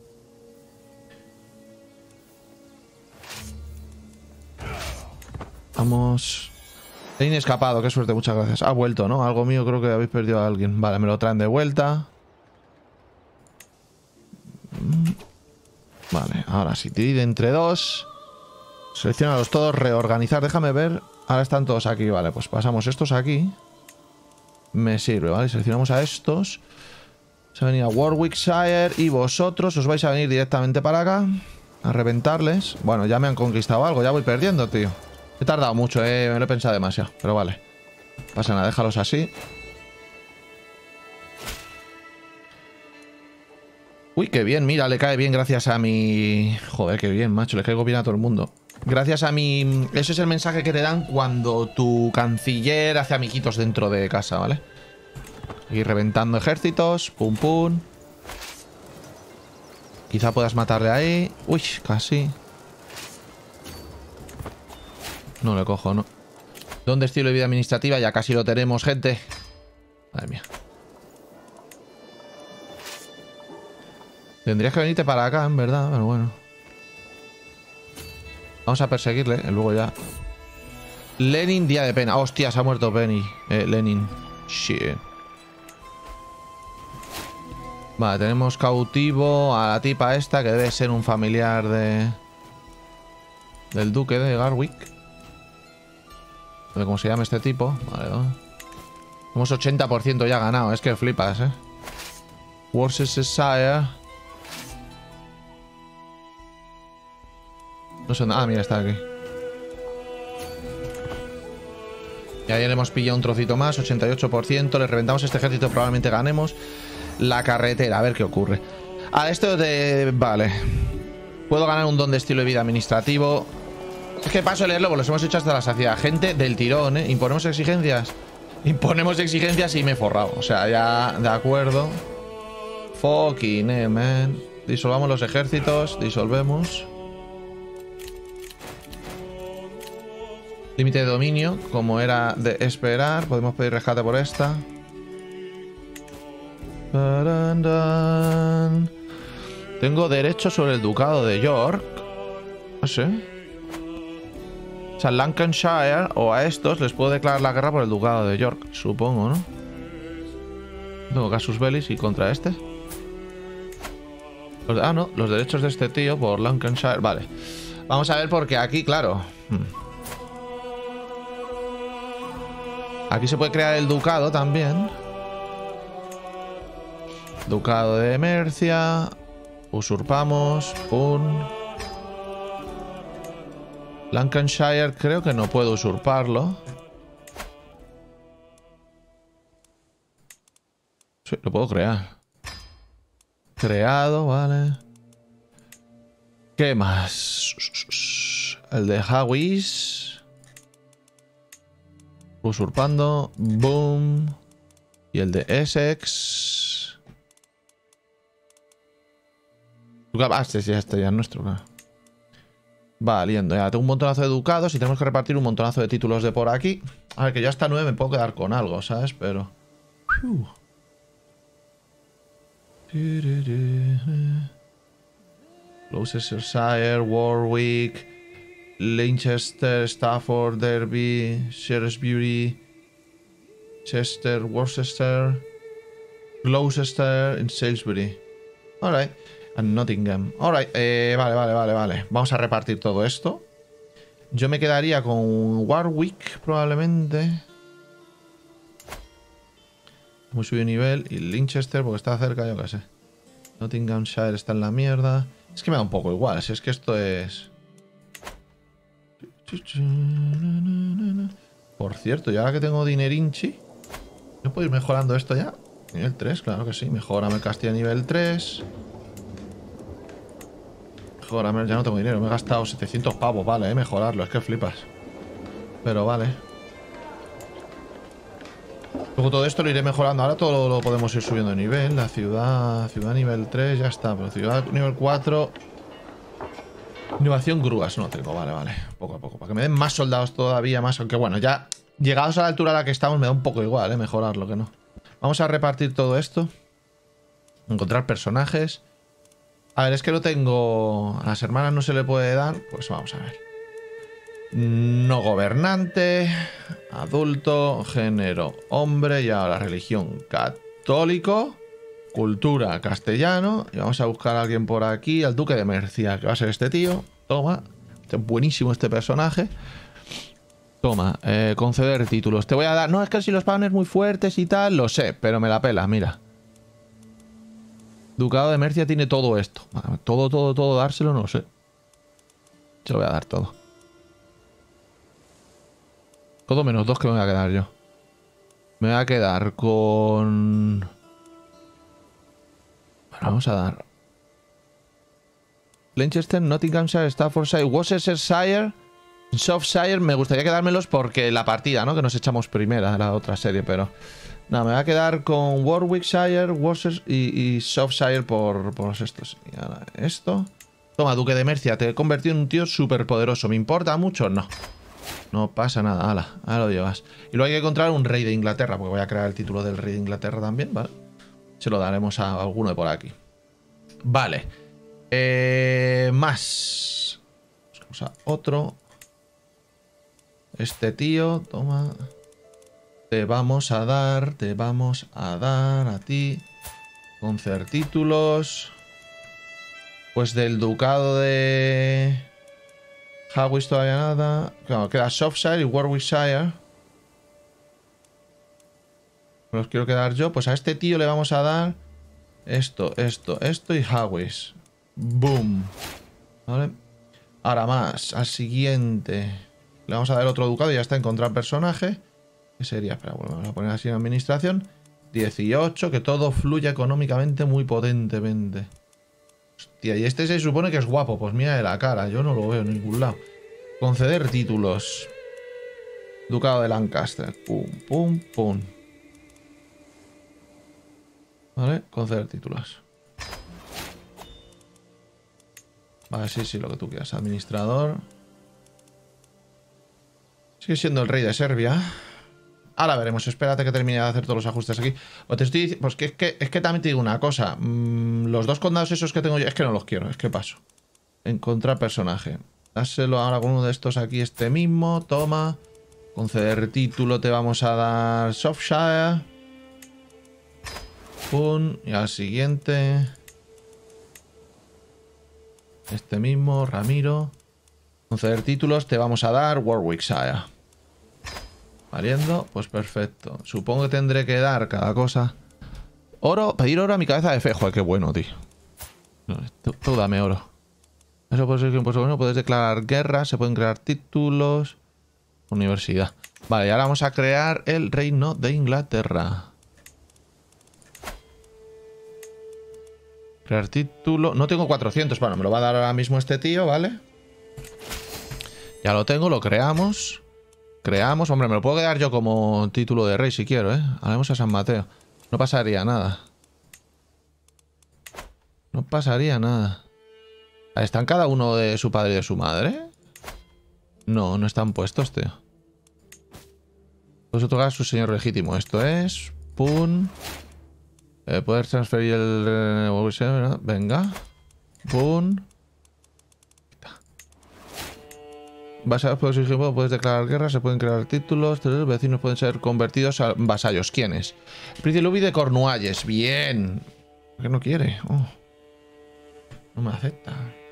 Vamos. Lenin escapado, qué suerte, muchas gracias. Ha vuelto, ¿no? Algo mío, creo que habéis perdido a alguien. Vale, me lo traen de vuelta. Vale, ahora sí, divide entre dos. Seleccionalos todos, reorganizar, déjame ver. Ahora están todos aquí, vale, pues pasamos estos aquí. Me sirve, ¿vale? Seleccionamos a estos. Se va a venir a Warwickshire. Y vosotros os vais a venir directamente para acá. A reventarles. Bueno, ya me han conquistado algo, ya voy perdiendo, tío. He tardado mucho, eh, me lo he pensado demasiado. Pero vale, pasa nada, déjalos así. Uy, qué bien, mira, le cae bien gracias a mi... Joder, qué bien, macho, le caigo bien a todo el mundo. Gracias a mi... Ese es el mensaje que te dan cuando tu canciller hace amiguitos dentro de casa, ¿vale? Ir reventando ejércitos, pum pum. Quizá puedas matarle ahí. Uy, casi. No le cojo, ¿no? ¿Dónde estilo de vida administrativa? Ya casi lo tenemos, gente. Madre mía. Tendrías que venirte para acá, en verdad, pero bueno. Vamos a perseguirle, luego ya. Lenin, día de pena. Hostia, se ha muerto Penny. Eh, Lenin. Shit. Vale, tenemos cautivo a la tipa esta, que debe ser un familiar de... del duque de Garwick. No sé cómo se llama este tipo. Vale, ¿no? Somos ochenta por ciento ya ganado. Es que flipas, ¿eh? Worcestershire. No sé dónde... Ah, mira, está aquí. Y ayer hemos pillado un trocito más, ochenta y ocho por ciento. Le reventamos este ejército, probablemente ganemos la carretera. A ver qué ocurre. Ah, esto de... Vale. Puedo ganar un don de estilo de vida administrativo. Es que paso a leerlo, pues los hemos hecho hasta la saciedad. Gente del tirón, ¿eh? Imponemos exigencias. Imponemos exigencias y me he forrado. O sea, ya de acuerdo. Fucking hell, man. Disolvamos los ejércitos. Disolvemos. Límite de dominio, como era de esperar. Podemos pedir rescate por esta. Tengo derecho sobre el ducado de York. No sé. O sea, Lancashire o a estos les puedo declarar la guerra por el ducado de York, supongo, ¿no? Tengo casus belli y contra este. Los, ah, no, los derechos de este tío por Lancashire. Vale. Vamos a ver porque aquí, claro. Aquí se puede crear el ducado también. Ducado de Mercia. Usurpamos. Pum. Lancashire creo que no puedo usurparlo. Sí, lo puedo crear. Creado, vale. ¿Qué más? El de Hawis. Usurpando. Boom. Y el de Essex. Ah, este ya está, ya es nuestro, claro. Va, liando. Ya tengo un montonazo de ducados y tenemos que repartir un montonazo de títulos de por aquí. A ver, que yo hasta nueve me puedo quedar con algo, ¿sabes? Pero... Uf. Gloucestershire, Warwick, Leicester, Stafford, Derby, Shrewsbury, Chester, Worcester, Gloucester y Salisbury. Alright. And Nottingham. Alright, eh, vale, vale, vale, vale. Vamos a repartir todo esto. Yo me quedaría con Warwick, probablemente. Hemos subido nivel. Y Leicester, porque está cerca, yo qué sé. Nottinghamshire está en la mierda. Es que me da un poco igual, si es que esto es... Por cierto, ya que tengo dinerinchi, ¿no puedo ir mejorando esto ya? Nivel tres, claro que sí. Mejorame Castilla nivel tres. Mejorame, ya no tengo dinero. Me he gastado setecientos pavos, vale, eh, mejorarlo. Es que flipas. Pero vale. Luego todo esto lo iré mejorando. Ahora todo lo podemos ir subiendo de nivel. La ciudad, ciudad nivel tres, ya está. Pero ciudad nivel cuatro... Innovación grúas no tengo, vale, vale. Poco a poco. Para que me den más soldados todavía más. Aunque bueno, ya llegados a la altura a la que estamos me da un poco igual, eh, mejorarlo que no. Vamos a repartir todo esto. Encontrar personajes. A ver, es que no tengo... A las hermanas no se le puede dar. Pues vamos a ver. No gobernante. Adulto. Género hombre. Y ahora religión católico. Cultura castellano. Y vamos a buscar a alguien por aquí. Al duque de Mercia, que va a ser este tío. Toma. Este es buenísimo este personaje. Toma. Eh, conceder títulos. Te voy a dar... No, es que si los pagan muy fuertes y tal, lo sé. Pero me la pela, mira. Ducado de Mercia tiene todo esto. Todo, todo, todo dárselo, no lo sé. Se lo voy a dar todo. Todo menos dos que me voy a quedar yo. Me voy a quedar con... Bueno, vamos a dar... Leicester, Nottinghamshire, Staffordshire, Worcestershire, Softshire. Me gustaría quedármelos porque la partida, ¿no? Que nos echamos primera, la otra serie, pero... No, me voy a quedar con Warwickshire, Worcestershire y, y Softshire por, por estos. Y ahora esto. Toma, Duque de Mercia, te he convertido en un tío súper poderoso. ¿Me importa mucho? No. No pasa nada, ala, ahora lo llevas. Y luego hay que encontrar un rey de Inglaterra, porque voy a crear el título del rey de Inglaterra también, ¿vale? Se lo daremos a alguno de por aquí. Vale. Eh, más. Vamos a otro. Este tío, toma... Te vamos a dar, te vamos a dar a ti. Conceder títulos. Pues del ducado de... Hawis todavía nada. Claro, queda Softshire y Warwickshire. Me los quiero quedar yo. Pues a este tío le vamos a dar esto, esto, esto y Hawis. Boom. Vale. Ahora más, al siguiente. Le vamos a dar otro ducado y ya está, encontrar personaje. ¿Qué sería? Espera, bueno, vamos a poner así en administración. dieciocho, que todo fluya económicamente muy potentemente. Hostia, y este se supone que es guapo. Pues mira de la cara, yo no lo veo en ningún lado. Conceder títulos. Ducado de Lancaster. Pum, pum, pum. Vale, conceder títulos. Vale, sí, sí, lo que tú quieras. Administrador. Sigue siendo el rey de Serbia. Ahora veremos, espérate que termine de hacer todos los ajustes aquí. Pues, te estoy, pues que, es, que, es que también te digo una cosa. Mmm, los dos condados esos que tengo yo, es que no los quiero, es que paso. Encontrar personaje. Dáselo ahora con uno de estos aquí, este mismo. Toma. Conceder título, te vamos a dar Softshire. Pum. Y al siguiente. Este mismo, Ramiro. Conceder títulos, te vamos a dar Warwickshire. Valiendo, pues perfecto. Supongo que tendré que dar cada cosa. Oro, pedir oro a mi cabeza de fe. Joder, qué bueno, tío. No, tú, tú dame oro. Eso puede ser que pues, bueno, puedes declarar guerra, se pueden crear títulos. Universidad. Vale, y ahora vamos a crear el reino de Inglaterra. Crear título. No tengo cuatrocientos. Bueno, me lo va a dar ahora mismo este tío, ¿vale? Ya lo tengo, lo creamos. Creamos. Hombre, me lo puedo quedar yo como título de rey si quiero, ¿eh? Haremos a San Mateo. No pasaría nada. No pasaría nada. ¿Están cada uno de su padre y de su madre? No, no están puestos, tío. Pues otorgar a su señor legítimo. Esto es... Pum. Eh, poder transferir el... Eh, venga. Pum. Vasallos puedes declarar guerra, se pueden crear títulos, los vecinos pueden ser convertidos a vasallos. ¿Quiénes? El príncipe Lubi de Cornualles. Bien. ¿Por qué no quiere? Oh. No me acepta.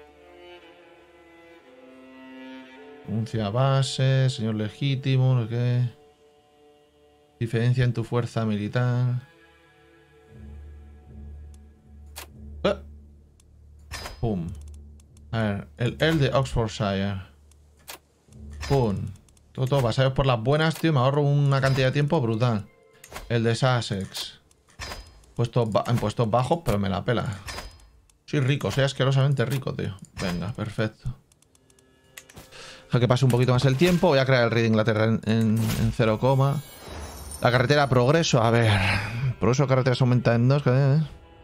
Anuncia base, señor legítimo, ¿lo que? Diferencia en tu fuerza militar. ¡Eh! Pum. A ver, el Earl de Oxfordshire. Pum. Todo, todo, vasallos por las buenas, tío. Me ahorro una cantidad de tiempo brutal. El de Sussex. Puestos en puestos bajos, pero me la pela. Soy rico, soy asquerosamente rico, tío. Venga, perfecto. Deja que pase un poquito más el tiempo. Voy a crear el rey de Inglaterra en, en, en cero coma. La carretera Progreso, a ver. Progreso de carreteras aumenta en dos. ¿eh?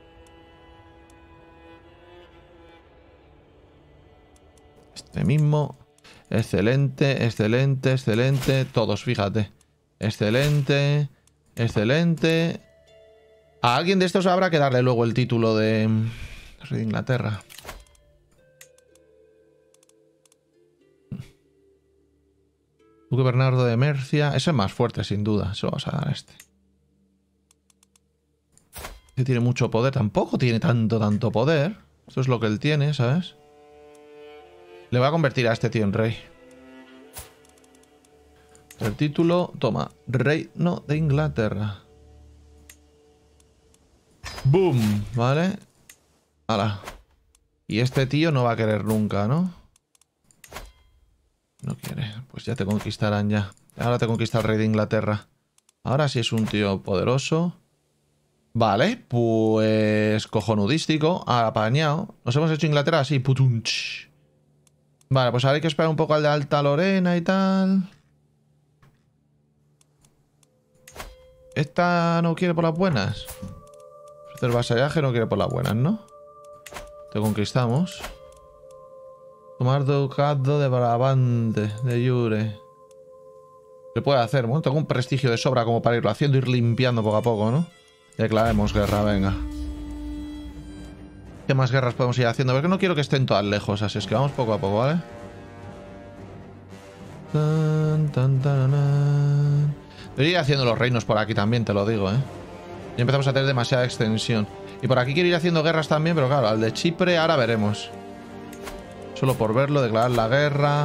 Este mismo. Excelente, excelente, excelente. Todos, fíjate. Excelente, excelente. A alguien de estos habrá que darle luego el título de rey de Inglaterra. Duque Bernardo de Mercia. Ese es más fuerte, sin duda. Se lo vas a dar a este. Este tiene mucho poder. Tampoco tiene tanto, tanto poder. Esto es lo que él tiene, ¿sabes? Le voy a convertir a este tío en rey. El título, toma. Reino de Inglaterra. ¡Boom! ¿Vale? ¡Hala! Y este tío no va a querer nunca, ¿no? No quiere. Pues ya te conquistarán ya. Ahora te conquista el rey de Inglaterra. Ahora sí es un tío poderoso. Vale, pues cojonudístico. Apañado. Nos hemos hecho Inglaterra así. Putunch. Vale, pues ahora hay que esperar un poco al de Alta Lorena y tal. Esta no quiere por las buenas. El vasallaje no quiere por las buenas, ¿no? Te conquistamos. Tomar ducado de Brabante, de Jure. ¿Qué puede hacer? Bueno, tengo un prestigio de sobra como para irlo haciendo, ir limpiando poco a poco, ¿no? Declaremos guerra, venga. ¿Qué más guerras podemos ir haciendo? Porque no quiero que estén todas lejos, así es que vamos poco a poco, ¿vale? Tan, tan, tan, tan. Debería ir haciendo los reinos por aquí también, te lo digo, ¿eh? Ya empezamos a tener demasiada extensión. Y por aquí quiero ir haciendo guerras también, pero claro, al de Chipre ahora veremos. Solo por verlo, declarar la guerra.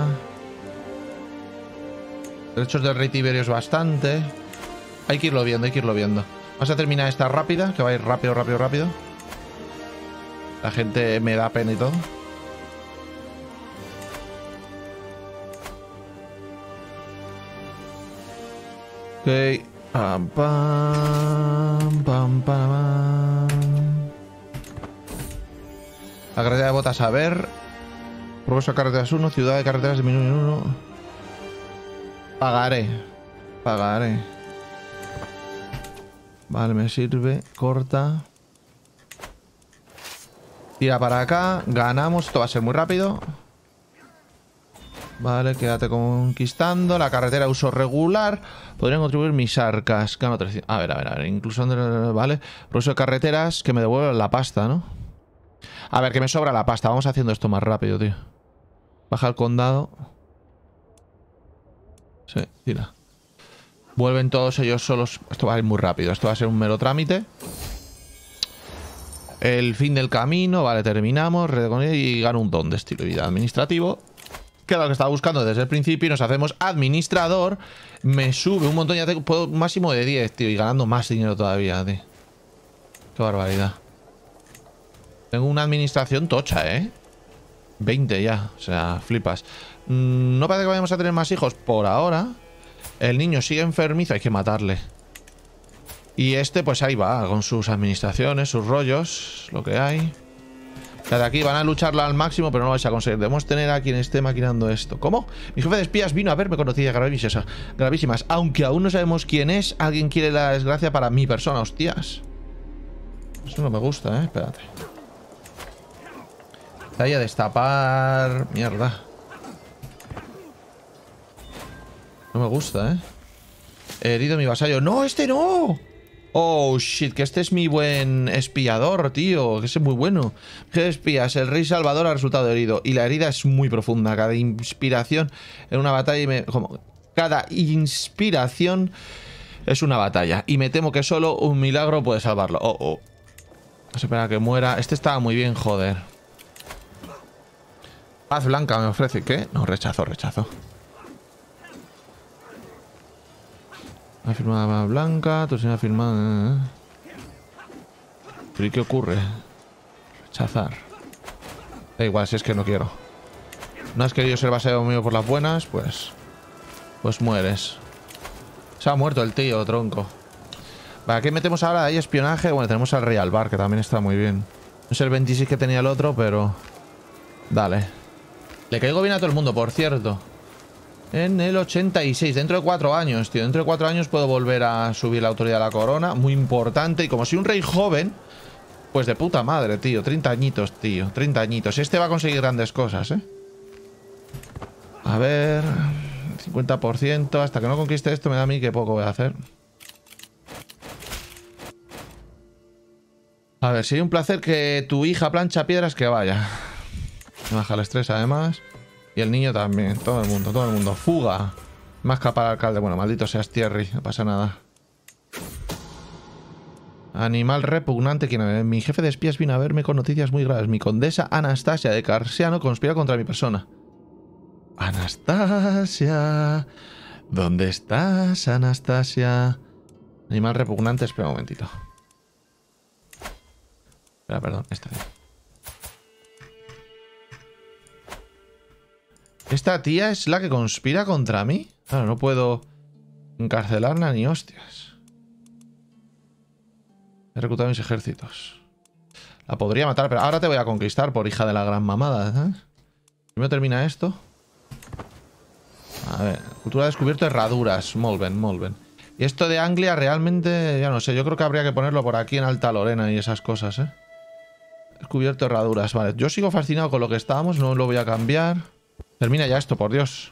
Derechos del rey Tiberio es bastante. Hay que irlo viendo, hay que irlo viendo. Vamos a terminar esta rápida, que va a ir rápido, rápido, rápido. La gente me da pena y todo. Ok. Pam, pam, pam, pam. La carretera de Botas a ver. Progreso a carreteras uno. Ciudad de carreteras disminuye en uno. Pagaré. Pagaré. Vale, me sirve. Corta. Tira para acá. Ganamos. Esto va a ser muy rápido. Vale, quédate conquistando. La carretera uso regular. Podrían contribuir mis arcas. Gano trescientos. A ver, a ver, a ver. Incluso... Vale. Progreso de carreteras. Que me devuelvan la pasta, ¿no? A ver, que me sobra la pasta. Vamos haciendo esto más rápido, tío. Baja el condado. Sí, tira. Vuelven todos ellos solos. Esto va a ir muy rápido. Esto va a ser un mero trámite. El fin del camino. Vale, terminamos. Y gano un don de estilo de vida administrativo. Que es lo que estaba buscando desde el principio. Y nos hacemos administrador. Me sube un montón. Ya tengo puedo, un máximo de diez, tío. Y ganando más dinero todavía, tío. Qué barbaridad. Tengo una administración tocha, ¿eh? veinte ya. O sea, flipas. Mm, no parece que vayamos a tener más hijos por ahora. El niño sigue enfermizo. Hay que matarle. Y este, pues ahí va. Con sus administraciones, sus rollos. Lo que hay. Cada aquí van a lucharla al máximo, pero no lo vais a conseguir. Debemos tener a quien esté maquinando esto. ¿Cómo? Mi jefe de espías vino a verme con noticias gravísimas. Gravísimas. Aunque aún no sabemos quién es. Alguien quiere la desgracia para mi persona. Hostias. Eso no me gusta, ¿eh? Espérate. Ahí a destapar... Mierda. No me gusta, ¿eh? He herido a mi vasallo. ¡No, este no! Oh, shit, que este es mi buen espiador, tío. Que ese es muy bueno. ¿Qué espías? El rey Salvador ha resultado herido. Y la herida es muy profunda. Cada inspiración en una batalla... Y me... Como... Cada inspiración es una batalla. Y me temo que solo un milagro puede salvarlo. Oh, oh. No sé, espera a que muera. Este estaba muy bien, joder. Paz blanca me ofrece. ¿Qué? No, rechazo, rechazo. Ha firmado paz blanca. Tú sí has firmado. ¿Pero y qué ocurre? Rechazar. Da igual, si es que no quiero. No has querido ser vasallo mío por las buenas, pues... Pues mueres. Se ha muerto el tío, tronco. ¿Para qué metemos ahora ahí espionaje? Bueno, tenemos al rey Alvar, que también está muy bien. No sé el veintiséis que tenía el otro, pero... Dale. Le caigo bien a todo el mundo, por cierto. En el ochenta y seis, dentro de cuatro años, tío. Dentro de cuatro años puedo volver a subir la autoridad de la corona. Muy importante. Y como soy un rey joven, pues de puta madre, tío. treinta añitos, tío. treinta añitos. Este va a conseguir grandes cosas, ¿eh? A ver... cincuenta por ciento. Hasta que no conquiste esto me da a mí que poco voy a hacer. A ver, si hay un placer que tu hija plancha piedras, que vaya. Me baja el estrés además. Y el niño también. Todo el mundo, todo el mundo. Fuga. Más capaz al alcalde. Bueno, maldito seas Thierry. No pasa nada. Animal repugnante. Quien mi jefe de espías vino a verme con noticias muy graves. Mi condesa Anastasia de Carsiano conspira contra mi persona. Anastasia. ¿Dónde estás, Anastasia? Animal repugnante. Espera un momentito. Espera, perdón. Esta. ¿Esta tía es la que conspira contra mí? Claro, no puedo encarcelarla ni hostias. He reclutado mis ejércitos. La podría matar, pero ahora te voy a conquistar por hija de la gran mamada, ¿eh? Primero termina esto. A ver, cultura descubierto herraduras. Molven, Molven. Y esto de Anglia realmente, ya no sé, yo creo que habría que ponerlo por aquí en Alta Lorena y esas cosas, ¿eh? Descubierto herraduras, vale. Yo sigo fascinado con lo que estábamos, no lo voy a cambiar. Termina ya esto, por Dios.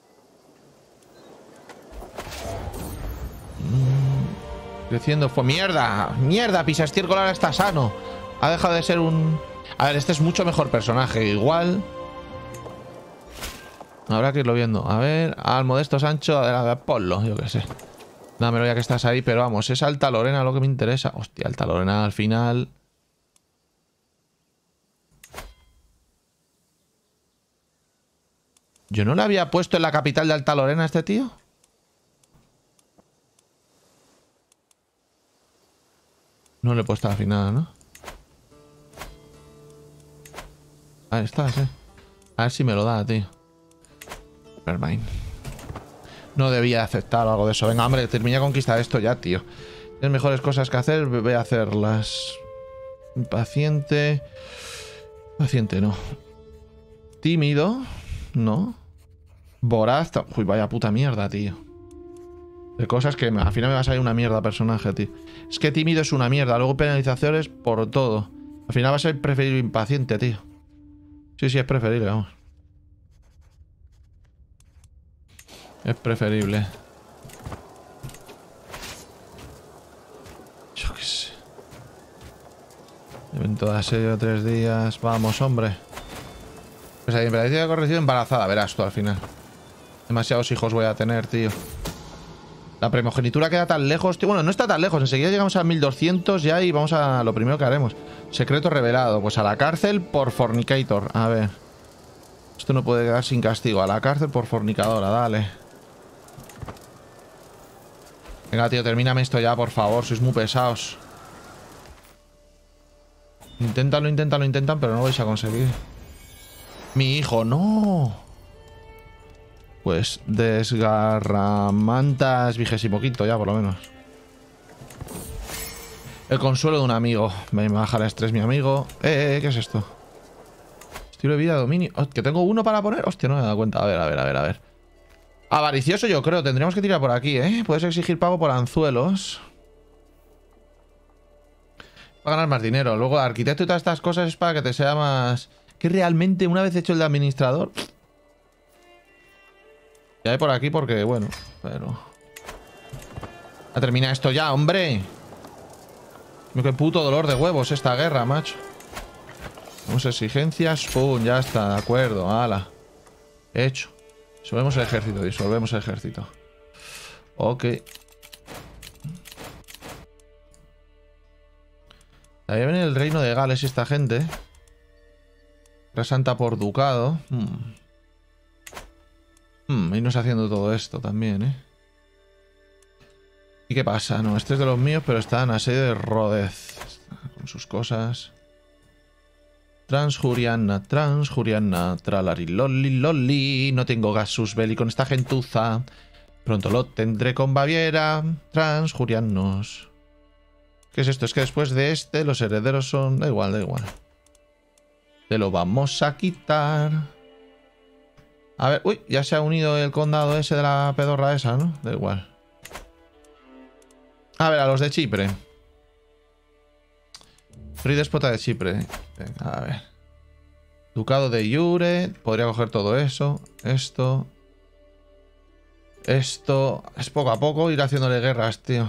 Mm, creciendo fue... ¡Mierda! ¡Mierda! Pisastiércol ahora está sano. Ha dejado de ser un... A ver, este es mucho mejor personaje. Igual... Habrá que irlo viendo. A ver... Al modesto Sancho... A ver, ponlo, yo qué sé. Dámelo ya que estás ahí, pero vamos. Es Alta Lorena lo que me interesa. Hostia, Alta Lorena al final... ¿Yo no le había puesto en la capital de Alta Lorena a este tío? No le he puesto al final, ¿no? Ahí está, sí. A ver si me lo da, tío. Nevermind. No debía aceptar algo de eso. Venga, hombre, termina de conquistar esto ya, tío. Tienes mejores cosas que hacer, voy a hacerlas. Impaciente. Paciente, no. Tímido. No. Voraz. Uy, vaya puta mierda, tío. De cosas que al final me va a salir una mierda personaje, tío. Es que tímido es una mierda. Luego penalizaciones por todo. Al final va a ser preferible impaciente, tío. Sí, sí, es preferible, vamos. Es preferible. Yo qué sé. Evento de asedio tres días. Vamos, hombre. Pues ahí, emperatriz de corrección embarazada. Verás tú al final. Demasiados hijos voy a tener, tío. La primogenitura queda tan lejos, tío. Bueno, no está tan lejos. Enseguida llegamos a mil doscientos ya y vamos a lo primero que haremos. Secreto revelado. Pues a la cárcel por fornicator. A ver. Esto no puede quedar sin castigo. A la cárcel por fornicadora, dale. Venga, tío, termíname esto ya, por favor. Sois muy pesados. Inténtalo, inténtalo, intentan, pero no lo vais a conseguir. Mi hijo, no. Pues desgarramantas vigésimo quinto ya, por lo menos. El consuelo de un amigo. Me baja el estrés mi amigo. Eh, eh, ¿qué es esto? Estilo de vida, dominio. Oh, que tengo uno para poner. Hostia, no me he dado cuenta. A ver, a ver, a ver, a ver. Avaricioso yo creo. Tendríamos que tirar por aquí, ¿eh? Puedes exigir pago por anzuelos. Para ganar más dinero. Luego, arquitecto y todas estas cosas es para que te sea más... Que realmente, una vez hecho el de administrador... Ya hay por aquí porque, bueno, pero... A terminar esto ya, hombre. Qué puto dolor de huevos esta guerra, macho. Vamos a exigencias. Pum, ya está, de acuerdo, ala. Hecho. Disolvemos el ejército, disolvemos el ejército. Ok. Ahí viene el reino de Gales esta gente. Resanta por ducado. Hmm. Hmm, irnos haciendo todo esto también, ¿eh? ¿Y qué pasa? No, este es de los míos, pero está en asedio de Rodez. Con sus cosas. Transjuriana, transjuriana, tralari, loli, loli. No tengo gasus belli con esta gentuza. Pronto lo tendré con Baviera. Transjurianos. ¿Qué es esto? Es que después de este los herederos son... Da igual, da igual. Te lo vamos a quitar. A ver, uy, ya se ha unido el condado ese de la pedorra esa, ¿no? Da igual. A ver, a los de Chipre. Rey déspota de Chipre. Venga, a ver. Ducado de Iure. Podría coger todo eso. Esto. Esto. Es poco a poco ir haciéndole guerras, tío.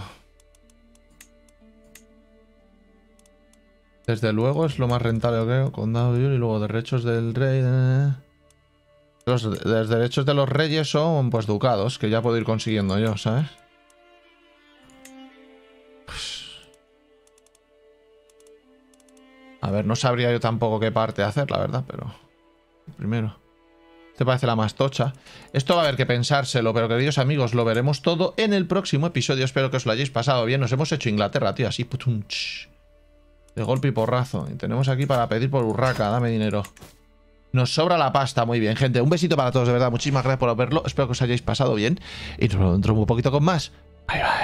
Desde luego es lo más rentable, creo. Condado de Iure y luego derechos del rey. Los, los derechos de los reyes son, pues, ducados, que ya puedo ir consiguiendo yo, ¿sabes? Pues... A ver, no sabría yo tampoco qué parte hacer, la verdad, pero... Primero. Este parece la más tocha. Esto va a haber que pensárselo, pero queridos amigos, lo veremos todo en el próximo episodio. Espero que os lo hayáis pasado bien. Nos hemos hecho Inglaterra, tío, así, putunch. De golpe y porrazo. Y tenemos aquí para pedir por Urraca, dame dinero. Nos sobra la pasta, muy bien, gente. Un besito para todos, de verdad. Muchísimas gracias por verlo. Espero que os hayáis pasado bien. Y nos vemos dentro de un poquito con más. Bye, bye.